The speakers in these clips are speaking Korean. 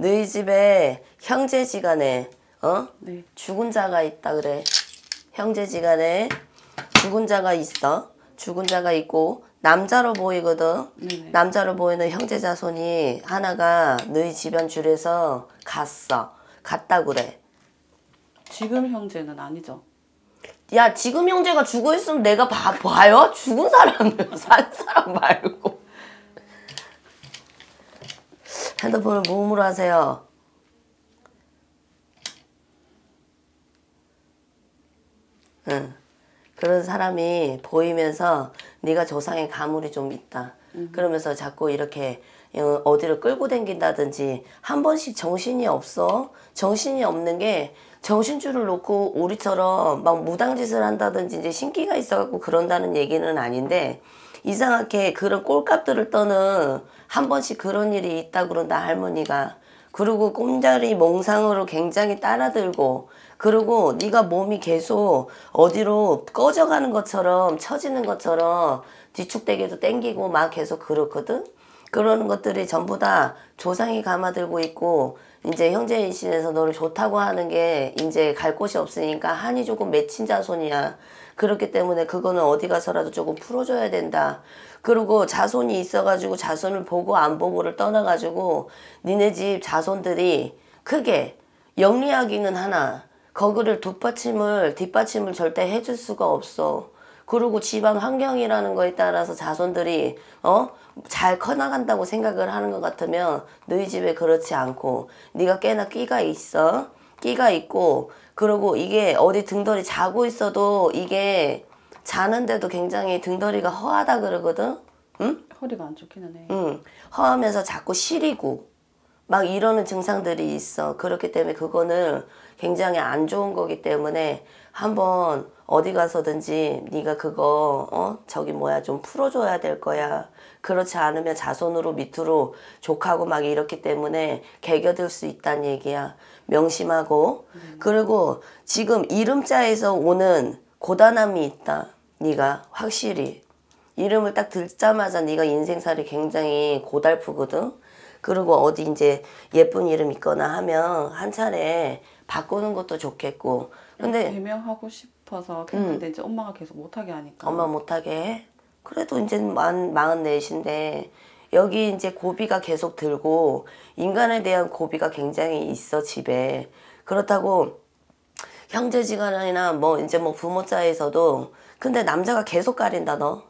너희 집에 형제지간에 네. 죽은 자가 있다 그래. 형제지간에 죽은 자가 있어. 죽은 자가 있고 남자로 보이거든. 네네. 남자로 보이는 형제 자손이 하나가 너희 집안 줄에서 갔다 그래. 지금 형제는 아니죠. 야, 지금 형제가 죽어 있으면 내가 봐요? 죽은 사람을 산 사람 말고. 핸드폰을 무음으로 하세요. 응. 그런 사람이 보이면서 네가 조상의 가물이 좀 있다. 그러면서 자꾸 이렇게 어디를 끌고 다닌다든지 한 번씩 정신이 없어. 정신이 없는 게 정신줄을 놓고 우리처럼 막 무당짓을 한다든지 이제 신기가 있어갖고 그런다는 얘기는 아닌데 이상하게 그런 꼴값들을 떠는 한 번씩 그런 일이 있다 그런다 할머니가. 그리고 꼼자리 몽상으로 굉장히 따라들고 그리고 네가 몸이 계속 어디로 꺼져가는 것처럼 처지는 것처럼 뒤축대기도 땡기고 막 계속 그렇거든. 그러는 것들이 전부 다 조상이 감아들고 있고 이제 형제인신에서 너를 좋다고 하는 게 이제 갈 곳이 없으니까 한이 조금 맺힌 자손이야. 그렇기 때문에 그거는 어디 가서라도 조금 풀어줘야 된다. 그리고 자손이 있어가지고 자손을 보고 안 보고를 떠나가지고 니네 집 자손들이 크게 영리하기는 하나 거기를 뒷받침을 절대 해줄 수가 없어. 그리고 집안 환경이라는 거에 따라서 자손들이 잘 커나간다고 생각을 하는 것 같으면 너희 집에 그렇지 않고 네가 꽤나 끼가 있어. 끼가 있고 그리고 이게 어디 등덜이 자고 있어도 이게 자는데도 굉장히 등덜이가 허하다 그러거든. 응? 허리가 안 좋기는 해. 응. 허하면서 자꾸 시리고 막 이러는 증상들이 있어. 그렇기 때문에 그거는 굉장히 안 좋은 거기 때문에 한번 어디 가서든지 네가 그거 좀 풀어줘야 될 거야. 그렇지 않으면 자손으로 밑으로 족하고 막 이렇기 때문에 개겨들 수 있다는 얘기야. 명심하고. 그리고 지금 이름자에서 오는 고단함이 있다. 네가 확실히. 이름을 딱 듣자마자 네가 인생살이 굉장히 고달프거든. 그리고 어디 이제 예쁜 이름 있거나 하면 한 차례 바꾸는 것도 좋겠고. 근데 개명하고 싶어서 했는데 이제 엄마가 계속 못하게 하니까. 엄마 못하게 해? 그래도 이제 44인데 여기 이제 고비가 계속 들고 인간에 대한 고비가 굉장히 있어 집에. 그렇다고 형제지간이나 이제 부모 사이에서도 근데 남자가 계속 가린다 너.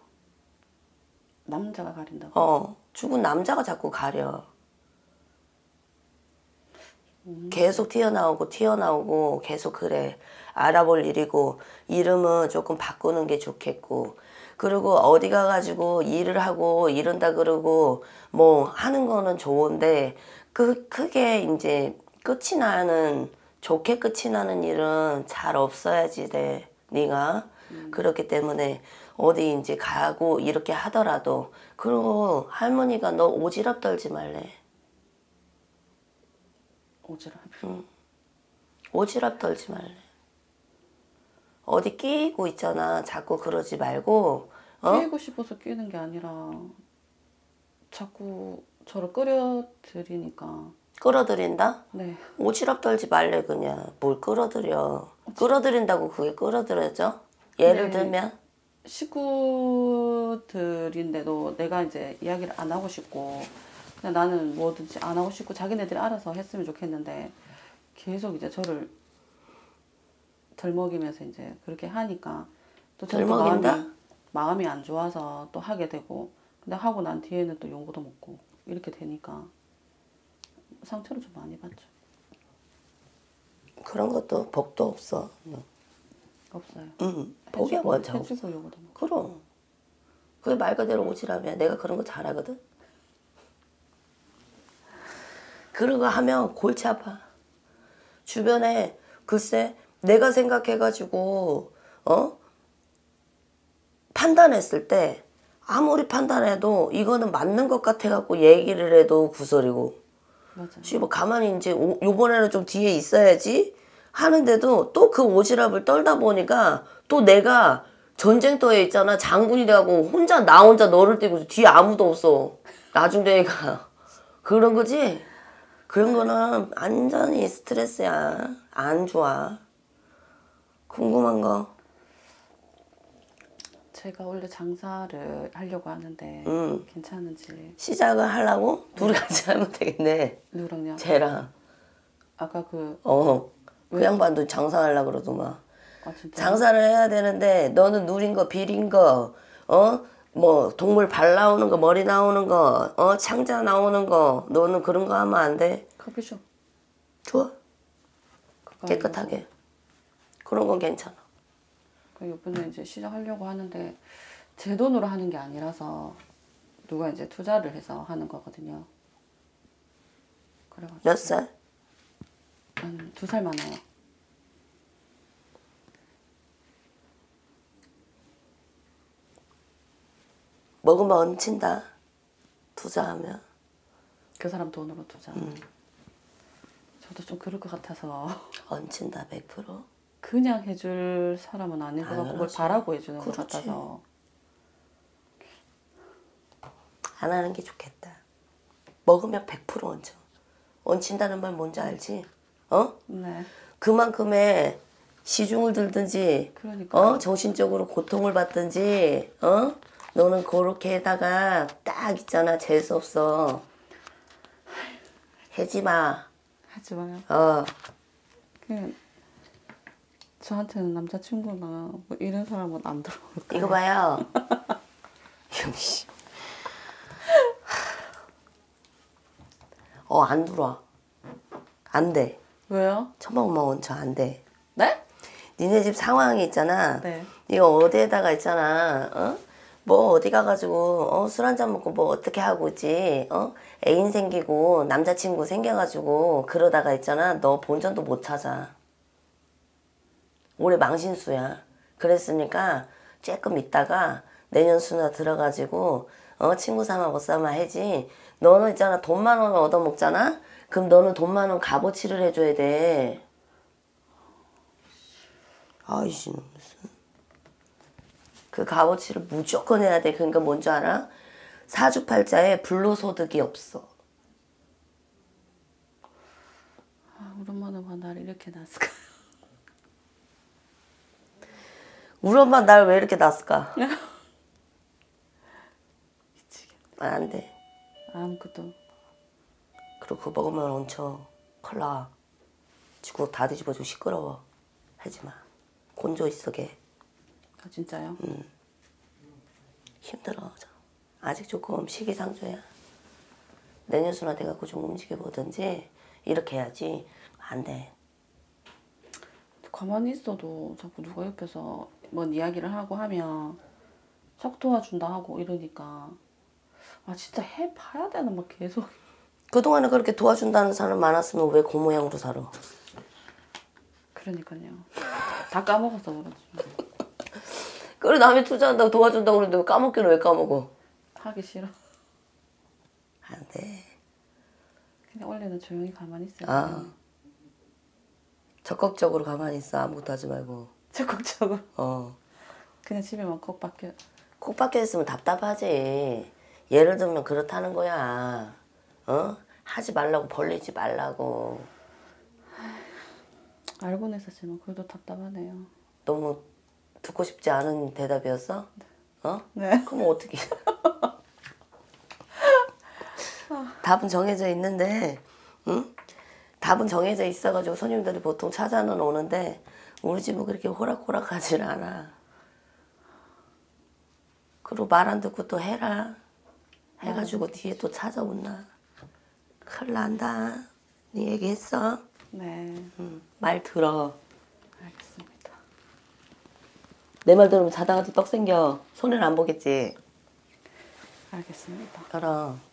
남자가 가린다고? 죽은 남자가 자꾸 가려. 계속 튀어나오고 계속 그래. 알아볼 일이고 이름은 조금 바꾸는 게 좋겠고 그리고 어디 가가지고 일을 하고 이런다 그러고 하는 거는 좋은데 크게 이제 좋게 끝이 나는 일은 잘 없어야지 돼. 네가 그렇기 때문에 어디 이제 가고 이렇게 하더라도 그리고 할머니가 너 오지랖 떨지 말래. 오지랖? 오지랖 떨지 말래. 어디 끼고 있잖아. 자꾸 그러지 말고. 끼고 싶어서 끼는 게 아니라 자꾸 저를 끌어들이니까. 끌어들인다? 네. 오지랖 떨지 말래 그냥. 뭘 끌어들여. 끌어들인다고 그게 끌어들여져? 예를 네. 들면? 식구들인데도 내가 이제 이야기를 안 하고 싶고 그냥 나는 뭐든지 안 하고 싶고 자기네들이 알아서 했으면 좋겠는데 계속 이제 저를 덜 먹이면서 이제 그렇게 하니까 또 덜 저도 먹인다? 마음이 안 좋아서 또 하게 되고 근데 하고 난 뒤에는 또 용고도 먹고 이렇게 되니까 상처를 좀 많이 받죠. 그런 것도 복도 없어. 없어요. 복이 원차 없어. 해주고 용고도 먹고. 그럼. 그게 말 그대로 오지랖이야. 내가 그런 거 잘하거든. 그런 거 하면 골치 아파. 주변에 글쎄 내가 생각해가지고 판단했을 때 아무리 판단해도 이거는 맞는 것 같아갖고 얘기를 해도 구설이고 맞아. 가만히 이제 요번에는 좀 뒤에 있어야지 하는데도 또 그 오지랖을 떨다 보니까 또 내가 전쟁터에 있잖아. 장군이 돼가고 나 혼자 너를 띄고 뒤에 아무도 없어. 나중 되니까 그런 거지. 그런 거는 완전히 스트레스야. 안 좋아. 궁금한 거. 제가 원래 장사를 하려고 하는데 괜찮은지. 시작을 하려고? 둘이 같이 하면 되겠네. 누구랑요? 쟤랑. 아까 그 그 양반도 장사하려고 그러더만. 아 진짜. 장사를 해야 되는데 너는 누린 거 비린 거 뭐 동물 발 나오는 거 머리 나오는 거 창자 나오는 거 너는 그런 거 하면 안 돼. 커피숍. 좋아. 그거 깨끗하게. 그런 건 괜찮아. 그 이번에 이제 시작하려고 하는데 제 돈으로 하는 게 아니라서 누가 이제 투자를 해서 하는 거거든요. 그래가지고 몇 살? 한 2살 많아요. 먹으면 얹힌다. 투자하면. 그 사람 돈으로 투자. 저도 좀 그럴 것 같아서 얹힌다 100%. 그냥 해줄 사람은 아닌 것 같고 그걸 당연하지. 바라고 해주는 것 그렇지. 같아서. 안 하는 게 좋겠다. 먹으면 100% 얹혀. 얹힌다는 말 뭔지 알지? 네. 그만큼의 시중을 들든지 그러니까. 정신적으로 고통을 받든지 너는 그렇게다가 딱 있잖아. 재수 없어. 해지 마. 하지 마요. 그냥 저한테는 남자친구나 뭐 이런 사람은 안 들어올까요? 이거 봐요. 역시. 안 들어와. 안 돼. 왜요? 처먹으면 얹혀. 안 돼. 네? 니네 집 상황이 있잖아. 네. 이거 어디에다가 있잖아. 뭐 어디 가가지고 술 한잔 먹고 뭐 어떻게 하고 있지. 애인 생기고 남자친구 생겨가지고 그러다가 있잖아. 너 본전도 못 찾아. 올해 망신수야. 그랬으니까 조금 있다가 내년 수나 들어가지고 친구 삼아 못 삼아 해지. 너는 있잖아. 돈 10,000원 얻어먹잖아. 그럼 너는 돈 10,000원 값어치를 해줘야 돼. 아이씨 무슨 그 값어치를 무조건 해야 돼. 그러니까 뭔지 알아? 사주팔자에 불로소득이 없어. 아, 우리 엄마는 왜 나를 이렇게 낳았을까? 우리 엄마 날 왜 이렇게 낳았을까? 미치겠네. 안 돼. 아무것도. 그리고 그거 먹으면 얹혀. 큰일 나. 지구 다 뒤집어지고 시끄러워. 하지 마. 곤조 있어 걔. 아 진짜요? 힘들어. 아직 조금 시기상조야. 내년 수나 돼갖고 좀 움직여보든지 이렇게 해야지. 안 돼. 가만히 있어도 자꾸 누가 옆에서 뭔 이야기를 하고 하면 척 도와준다 하고 이러니까 아 진짜 해봐야 되나 막 계속. 그동안에 그렇게 도와준다는 사람 많았으면 왜 그 모양으로 살아? 그러니까요. 다 까먹어서 그렇지. 그래 남이 투자한다고 도와준다고 그러는데 왜 까먹기는 왜 까먹어? 하기 싫어. 안 돼. 그냥 원래는 조용히 가만히 있어요. 적극적으로 가만히 있어. 아무것도 하지 말고. 적극적으로. 어. 그냥 집에만 콕 박혀. 콕 박혀 있으면 답답하지. 예를 들면 그렇다는 거야. 하지 말라고 벌리지 말라고. 알고는 있었지만 그래도 답답하네요. 너무 듣고 싶지 않은 대답이었어? 네. 그럼 어떻게? 답은 정해져 있는데, 응? 답은 정해져 있어가지고 손님들이 보통 찾아는 오는데 우리 집은 그렇게 호락호락하질 않아. 그리고 말 안 듣고 또 해라. 해가지고 뒤에 또 찾아온나. 큰일 난다. 네 얘기했어? 네. 말 들어. 알겠습니다. 내 말 들으면 자다가도 떡 생겨. 손해는 안 보겠지? 알겠습니다. 알아.